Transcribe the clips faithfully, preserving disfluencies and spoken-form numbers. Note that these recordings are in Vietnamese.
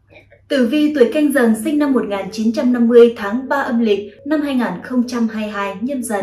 Tử vi tuổi Canh Dần sinh năm một nghìn chín trăm năm mươi tháng ba âm lịch năm hai nghìn không trăm hai mươi hai Nhâm Dần.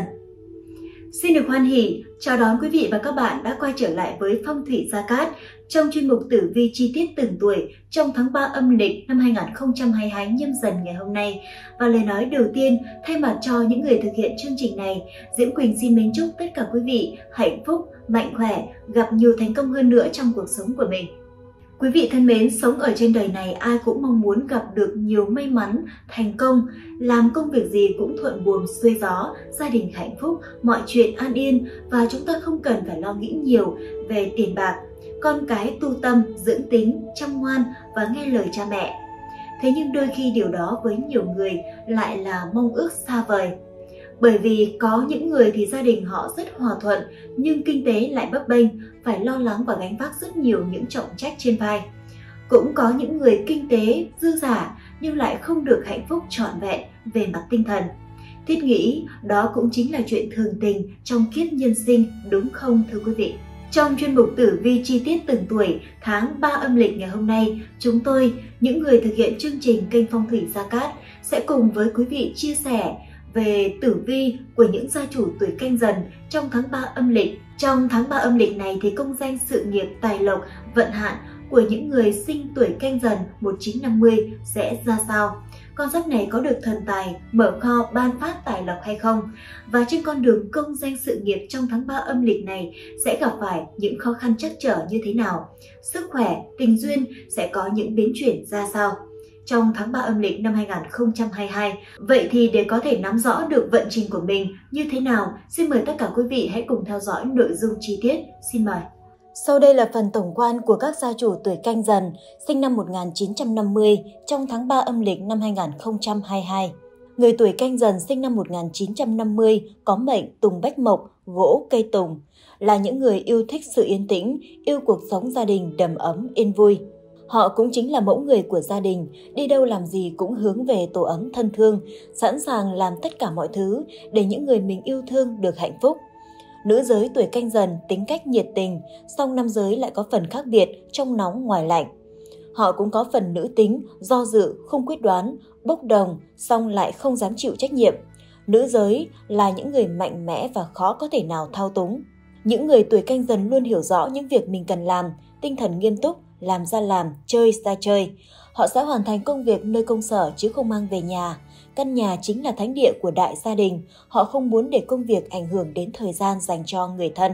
Xin được hoan hỉ chào đón quý vị và các bạn đã quay trở lại với Phong thủy Gia Cát trong chuyên mục tử vi chi tiết từng tuổi trong tháng ba âm lịch năm hai nghìn không trăm hai mươi hai Nhâm Dần ngày hôm nay. Và lời nói đầu tiên thay mặt cho những người thực hiện chương trình này, Diễm Quỳnh xin mến chúc tất cả quý vị hạnh phúc, mạnh khỏe, gặp nhiều thành công hơn nữa trong cuộc sống của mình. Quý vị thân mến, sống ở trên đời này ai cũng mong muốn gặp được nhiều may mắn, thành công, làm công việc gì cũng thuận buồm xuôi gió, gia đình hạnh phúc, mọi chuyện an yên và chúng ta không cần phải lo nghĩ nhiều về tiền bạc. Con cái tu tâm, dưỡng tính, chăm ngoan và nghe lời cha mẹ. Thế nhưng đôi khi điều đó với nhiều người lại là mong ước xa vời. Bởi vì có những người thì gia đình họ rất hòa thuận nhưng kinh tế lại bấp bênh, phải lo lắng và gánh vác rất nhiều những trọng trách trên vai. Cũng có những người kinh tế dư dả nhưng lại không được hạnh phúc trọn vẹn về mặt tinh thần. Thiết nghĩ đó cũng chính là chuyện thường tình trong kiếp nhân sinh, đúng không thưa quý vị? Trong chuyên mục tử vi chi tiết từng tuổi tháng ba âm lịch ngày hôm nay, chúng tôi, những người thực hiện chương trình kênh Phong thủy Gia Cát, sẽ cùng với quý vị chia sẻ về tử vi của những gia chủ tuổi Canh Dần trong tháng ba âm lịch. Trong tháng ba âm lịch này thì công danh, sự nghiệp, tài lộc, vận hạn của những người sinh tuổi Canh Dần một nghìn chín trăm năm mươi sẽ ra sao? Con giáp này có được thần tài mở kho ban phát tài lộc hay không? Và trên con đường công danh sự nghiệp trong tháng ba âm lịch này sẽ gặp phải những khó khăn trắc trở như thế nào? Sức khỏe, tình duyên sẽ có những biến chuyển ra sao trong tháng ba âm lịch năm hai nghìn không trăm hai mươi hai. Vậy thì để có thể nắm rõ được vận trình của mình như thế nào, xin mời tất cả quý vị hãy cùng theo dõi nội dung chi tiết. Xin mời. Sau đây là phần tổng quan của các gia chủ tuổi Canh Dần sinh năm một nghìn chín trăm năm mươi trong tháng ba âm lịch năm hai nghìn không trăm hai mươi hai. Người tuổi Canh Dần sinh năm một nghìn chín trăm năm mươi có mệnh tùng bách mộc, gỗ cây tùng, là những người yêu thích sự yên tĩnh, yêu cuộc sống gia đình đầm ấm yên vui. Họ cũng chính là mẫu người của gia đình, đi đâu làm gì cũng hướng về tổ ấm thân thương, sẵn sàng làm tất cả mọi thứ để những người mình yêu thương được hạnh phúc. Nữ giới tuổi Canh Dần tính cách nhiệt tình, song nam giới lại có phần khác biệt, trong nóng ngoài lạnh. Họ cũng có phần nữ tính, do dự, không quyết đoán, bốc đồng, song lại không dám chịu trách nhiệm. Nữ giới là những người mạnh mẽ và khó có thể nào thao túng. Những người tuổi Canh Dần luôn hiểu rõ những việc mình cần làm, tinh thần nghiêm túc, làm ra làm, chơi ra chơi. Họ sẽ hoàn thành công việc nơi công sở chứ không mang về nhà. Căn nhà chính là thánh địa của đại gia đình. Họ không muốn để công việc ảnh hưởng đến thời gian dành cho người thân.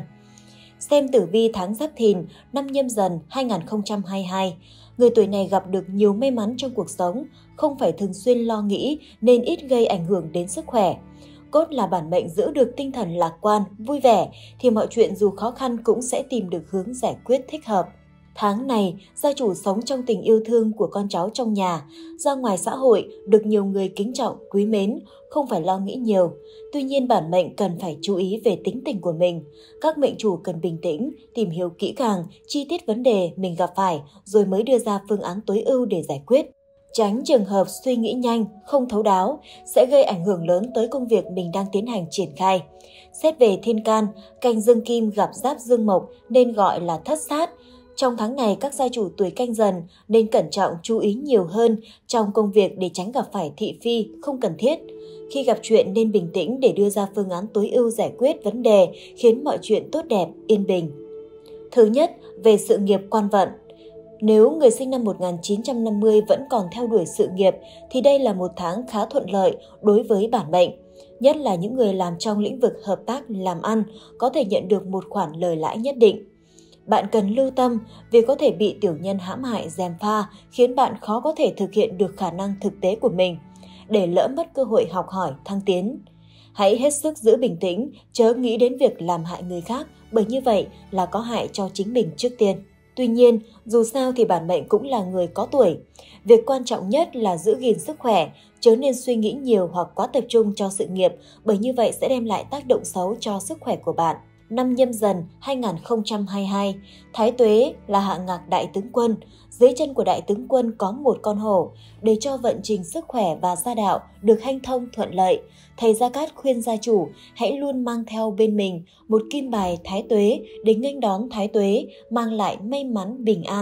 Xem tử vi tháng Giáp Thìn năm Nhâm Dần hai nghìn không trăm hai mươi hai. Người tuổi này gặp được nhiều may mắn trong cuộc sống, không phải thường xuyên lo nghĩ nên ít gây ảnh hưởng đến sức khỏe. Cốt là bản mệnh giữ được tinh thần lạc quan, vui vẻ thì mọi chuyện dù khó khăn cũng sẽ tìm được hướng giải quyết thích hợp. Tháng này, gia chủ sống trong tình yêu thương của con cháu trong nhà, ra ngoài xã hội được nhiều người kính trọng, quý mến, không phải lo nghĩ nhiều. Tuy nhiên bản mệnh cần phải chú ý về tính tình của mình. Các mệnh chủ cần bình tĩnh, tìm hiểu kỹ càng, chi tiết vấn đề mình gặp phải rồi mới đưa ra phương án tối ưu để giải quyết. Tránh trường hợp suy nghĩ nhanh, không thấu đáo, sẽ gây ảnh hưởng lớn tới công việc mình đang tiến hành triển khai. Xét về thiên can, canh dương kim gặp giáp dương mộc nên gọi là thất sát. Trong tháng này, các gia chủ tuổi Canh Dần nên cẩn trọng chú ý nhiều hơn trong công việc để tránh gặp phải thị phi không cần thiết. Khi gặp chuyện nên bình tĩnh để đưa ra phương án tối ưu giải quyết vấn đề khiến mọi chuyện tốt đẹp, yên bình. Thứ nhất, về sự nghiệp quan vận. Nếu người sinh năm một nghìn chín trăm năm mươi vẫn còn theo đuổi sự nghiệp thì đây là một tháng khá thuận lợi đối với bản mệnh. Nhất là những người làm trong lĩnh vực hợp tác làm ăn có thể nhận được một khoản lời lãi nhất định. Bạn cần lưu tâm vì có thể bị tiểu nhân hãm hại gièm pha khiến bạn khó có thể thực hiện được khả năng thực tế của mình, để lỡ mất cơ hội học hỏi, thăng tiến. Hãy hết sức giữ bình tĩnh, chớ nghĩ đến việc làm hại người khác, bởi như vậy là có hại cho chính mình trước tiên. Tuy nhiên, dù sao thì bản mệnh cũng là người có tuổi. Việc quan trọng nhất là giữ gìn sức khỏe, chớ nên suy nghĩ nhiều hoặc quá tập trung cho sự nghiệp, bởi như vậy sẽ đem lại tác động xấu cho sức khỏe của bạn. Năm Nhâm Dần hai nghìn không trăm hai mươi hai, Thái Tuế là hạ ngạc đại tướng quân. Dưới chân của đại tướng quân có một con hổ. Để cho vận trình sức khỏe và gia đạo được hanh thông thuận lợi, thầy Gia Cát khuyên gia chủ hãy luôn mang theo bên mình một kim bài Thái Tuế để nghênh đón Thái Tuế, mang lại may mắn bình an.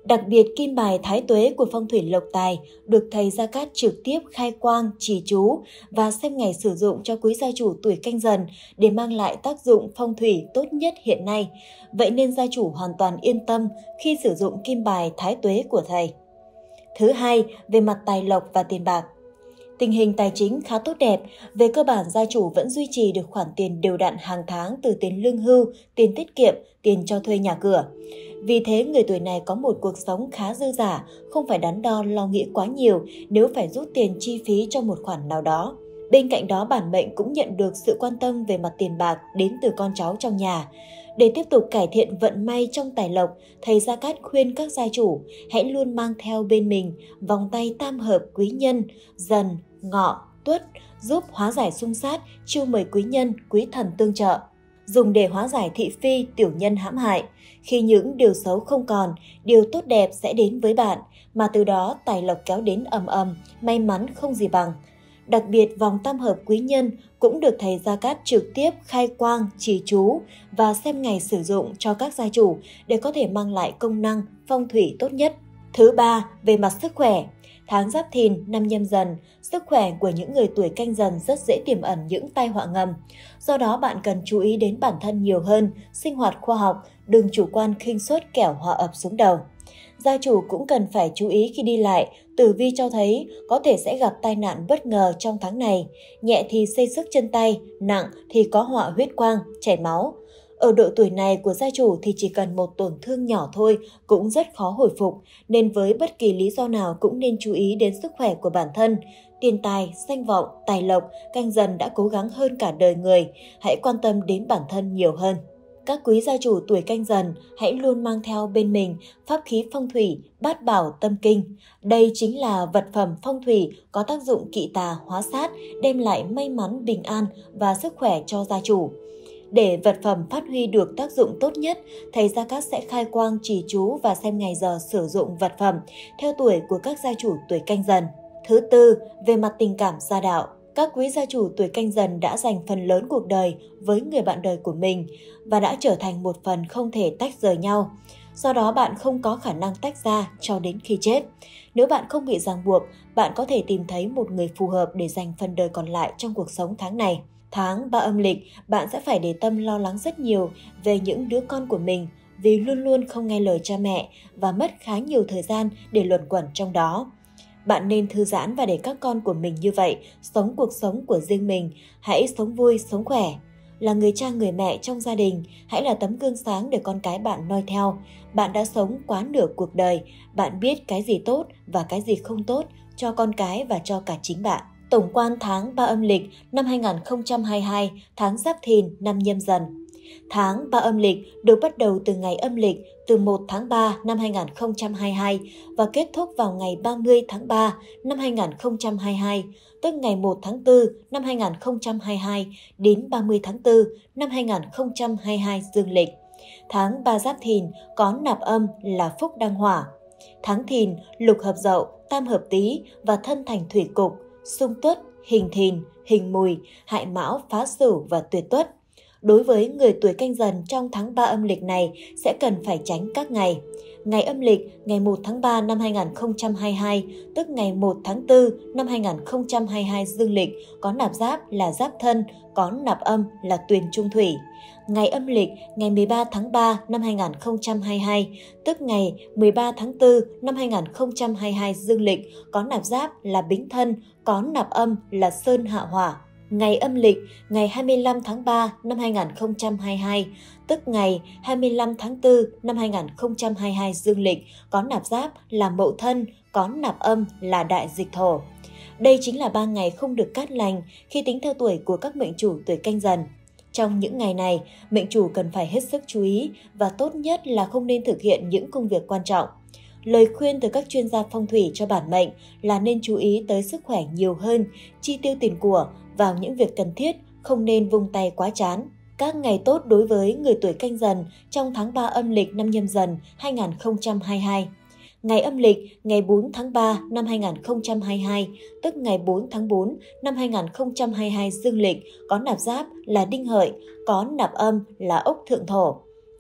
Đặc biệt, kim bài thái tuế của phong thủy lộc tài được thầy Gia Cát trực tiếp khai quang, trì chú và xem ngày sử dụng cho quý gia chủ tuổi Canh Dần để mang lại tác dụng phong thủy tốt nhất hiện nay. Vậy nên gia chủ hoàn toàn yên tâm khi sử dụng kim bài thái tuế của thầy. Thứ hai, về mặt tài lộc và tiền bạc. Tình hình tài chính khá tốt đẹp, về cơ bản gia chủ vẫn duy trì được khoản tiền đều đặn hàng tháng từ tiền lương hưu, tiền tiết kiệm, tiền cho thuê nhà cửa. Vì thế người tuổi này có một cuộc sống khá dư dả, không phải đắn đo lo nghĩ quá nhiều nếu phải rút tiền chi phí cho một khoản nào đó. Bên cạnh đó bản mệnh cũng nhận được sự quan tâm về mặt tiền bạc đến từ con cháu trong nhà. Để tiếp tục cải thiện vận may trong tài lộc, thầy Gia Cát khuyên các gia chủ hãy luôn mang theo bên mình vòng tay tam hợp quý nhân, Dần, Ngọ, Tuất, giúp hóa giải xung sát, chiêu mời quý nhân, quý thần tương trợ. Dùng để hóa giải thị phi, tiểu nhân hãm hại. Khi những điều xấu không còn, điều tốt đẹp sẽ đến với bạn, mà từ đó tài lộc kéo đến ầm ầm, may mắn không gì bằng. Đặc biệt, vòng tam hợp quý nhân cũng được thầy Gia Cát trực tiếp khai quang, trì chú và xem ngày sử dụng cho các gia chủ để có thể mang lại công năng phong thủy tốt nhất. Thứ ba, về mặt sức khỏe. Tháng Giáp Thìn năm Nhâm Dần, sức khỏe của những người tuổi Canh Dần rất dễ tiềm ẩn những tai họa ngầm. Do đó bạn cần chú ý đến bản thân nhiều hơn, sinh hoạt khoa học, đừng chủ quan khinh suất kẻo họa ập xuống đầu. Gia chủ cũng cần phải chú ý khi đi lại, tử vi cho thấy có thể sẽ gặp tai nạn bất ngờ trong tháng này, nhẹ thì xây xước chân tay, nặng thì có họa huyết quang, chảy máu. Ở độ tuổi này của gia chủ thì chỉ cần một tổn thương nhỏ thôi cũng rất khó hồi phục, nên với bất kỳ lý do nào cũng nên chú ý đến sức khỏe của bản thân. Tiền tài, danh vọng, tài lộc, Canh Dần đã cố gắng hơn cả đời người, hãy quan tâm đến bản thân nhiều hơn. Các quý gia chủ tuổi Canh Dần hãy luôn mang theo bên mình pháp khí phong thủy Bát Bảo Tâm Kinh. Đây chính là vật phẩm phong thủy có tác dụng kỵ tà hóa sát, đem lại may mắn, bình an và sức khỏe cho gia chủ. Để vật phẩm phát huy được tác dụng tốt nhất, thầy Gia Cát sẽ khai quang trì chú và xem ngày giờ sử dụng vật phẩm theo tuổi của các gia chủ tuổi Canh Dần. Thứ tư, về mặt tình cảm gia đạo. Các quý gia chủ tuổi Canh Dần đã dành phần lớn cuộc đời với người bạn đời của mình và đã trở thành một phần không thể tách rời nhau. Do đó bạn không có khả năng tách ra cho đến khi chết. Nếu bạn không bị ràng buộc, bạn có thể tìm thấy một người phù hợp để dành phần đời còn lại trong cuộc sống tháng này. Tháng ba âm lịch, bạn sẽ phải để tâm lo lắng rất nhiều về những đứa con của mình vì luôn luôn không nghe lời cha mẹ và mất khá nhiều thời gian để luẩn quẩn trong đó. Bạn nên thư giãn và để các con của mình như vậy, sống cuộc sống của riêng mình, hãy sống vui, sống khỏe. Là người cha người mẹ trong gia đình, hãy là tấm gương sáng để con cái bạn noi theo. Bạn đã sống quá nửa cuộc đời, bạn biết cái gì tốt và cái gì không tốt cho con cái và cho cả chính bạn. Tổng quan tháng ba âm lịch năm hai nghìn không trăm hai mươi hai, tháng Giáp Thìn năm Nhâm Dần. Tháng ba âm lịch được bắt đầu từ ngày âm lịch từ một tháng ba năm hai nghìn không trăm hai mươi hai và kết thúc vào ngày ba mươi tháng ba năm hai nghìn không trăm hai mươi hai, tức ngày một tháng tư năm hai nghìn không trăm hai mươi hai đến ba mươi tháng tư năm hai nghìn không trăm hai mươi hai dương lịch. Tháng ba Giáp Thìn có nạp âm là Phúc Đăng Hỏa. Tháng Thìn lục hợp Dậu, tam hợp Tý và thân thành thủy cục, xung Tuất, hình Thìn, hình Mùi, hại Mão, phá Sửu và tuyệt Tuất. Đối với người tuổi Canh Dần trong tháng ba âm lịch này sẽ cần phải tránh các ngày. Ngày âm lịch ngày một tháng ba năm hai nghìn không trăm hai mươi hai, tức ngày một tháng tư năm hai nghìn không trăm hai mươi hai dương lịch có nạp giáp là Giáp Thân, có nạp âm là Tuyền Trung Thủy. Ngày âm lịch ngày mười ba tháng ba năm hai nghìn không trăm hai mươi hai, tức ngày mười ba tháng tư năm hai nghìn không trăm hai mươi hai dương lịch có nạp giáp là Bính Thân, có nạp âm là Sơn Hạ Hỏa. Ngày âm lịch ngày hai mươi lăm tháng ba năm hai nghìn không trăm hai mươi hai, tức ngày hai mươi lăm tháng tư năm hai nghìn không trăm hai mươi hai dương lịch có nạp giáp là Mậu Thân, có nạp âm là Đại Dịch Thổ. Đây chính là ba ngày không được cát lành khi tính theo tuổi của các mệnh chủ tuổi Canh Dần. Trong những ngày này, mệnh chủ cần phải hết sức chú ý và tốt nhất là không nên thực hiện những công việc quan trọng. Lời khuyên từ các chuyên gia phong thủy cho bản mệnh là nên chú ý tới sức khỏe nhiều hơn, chi tiêu tiền của vào những việc cần thiết, không nên vung tay quá chán. Các ngày tốt đối với người tuổi Canh Dần trong tháng ba âm lịch năm Nhâm Dần hai nghìn không trăm hai mươi hai. Ngày âm lịch ngày bốn tháng ba năm hai nghìn không trăm hai mươi hai, tức ngày bốn tháng tư năm hai nghìn không trăm hai mươi hai dương lịch có nạp giáp là Đinh Hợi, có nạp âm là Ốc Thượng Thổ.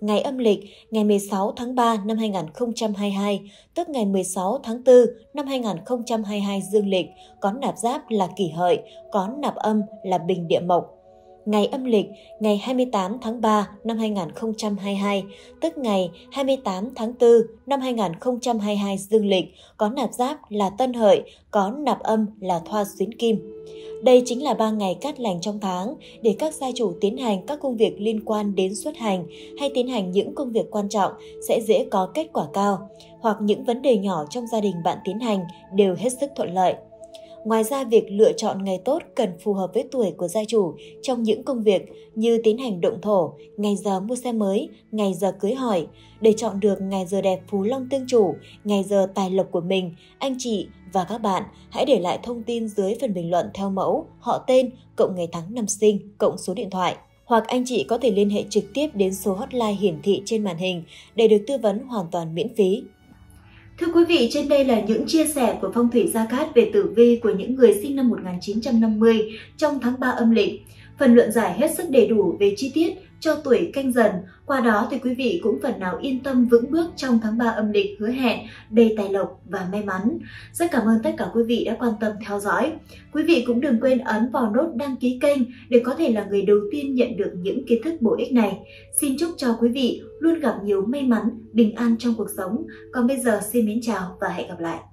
ngày âm lịch ngày mười sáu tháng ba năm hai nghìn không trăm hai mươi hai, tức ngày mười sáu tháng tư năm hai nghìn không trăm hai mươi hai dương lịch, có nạp giáp là Kỷ Hợi, có nạp âm là Bình Địa Mộc. Ngày âm lịch ngày hai mươi tám tháng ba năm hai nghìn không trăm hai mươi hai, tức ngày hai mươi tám tháng tư năm hai nghìn không trăm hai mươi hai dương lịch, có nạp giáp là Tân Hợi, có nạp âm là Thoa Xuyến Kim. Đây chính là ba ngày cát lành trong tháng để các gia chủ tiến hành các công việc liên quan đến xuất hành hay tiến hành những công việc quan trọng sẽ dễ có kết quả cao, hoặc những vấn đề nhỏ trong gia đình bạn tiến hành đều hết sức thuận lợi. Ngoài ra, việc lựa chọn ngày tốt cần phù hợp với tuổi của gia chủ trong những công việc như tiến hành động thổ, ngày giờ mua xe mới, ngày giờ cưới hỏi. Để chọn được ngày giờ đẹp phú long tương chủ, ngày giờ tài lộc của mình, anh chị và các bạn hãy để lại thông tin dưới phần bình luận theo mẫu, họ tên, cộng ngày tháng năm sinh, cộng số điện thoại. Hoặc anh chị có thể liên hệ trực tiếp đến số hotline hiển thị trên màn hình để được tư vấn hoàn toàn miễn phí. Thưa quý vị, trên đây là những chia sẻ của Phong thủy Gia Cát về tử vi của những người sinh năm một nghìn chín trăm năm mươi trong tháng ba âm lịch. Phần luận giải hết sức đầy đủ về chi tiết cho tuổi Canh Dần. Qua đó thì quý vị cũng phần nào yên tâm vững bước trong tháng ba âm lịch hứa hẹn đầy tài lộc và may mắn. Rất cảm ơn tất cả quý vị đã quan tâm theo dõi. Quý vị cũng đừng quên ấn vào nút đăng ký kênh để có thể là người đầu tiên nhận được những kiến thức bổ ích này. Xin chúc cho quý vị luôn gặp nhiều may mắn, bình an trong cuộc sống. Còn bây giờ xin mến chào và hẹn gặp lại.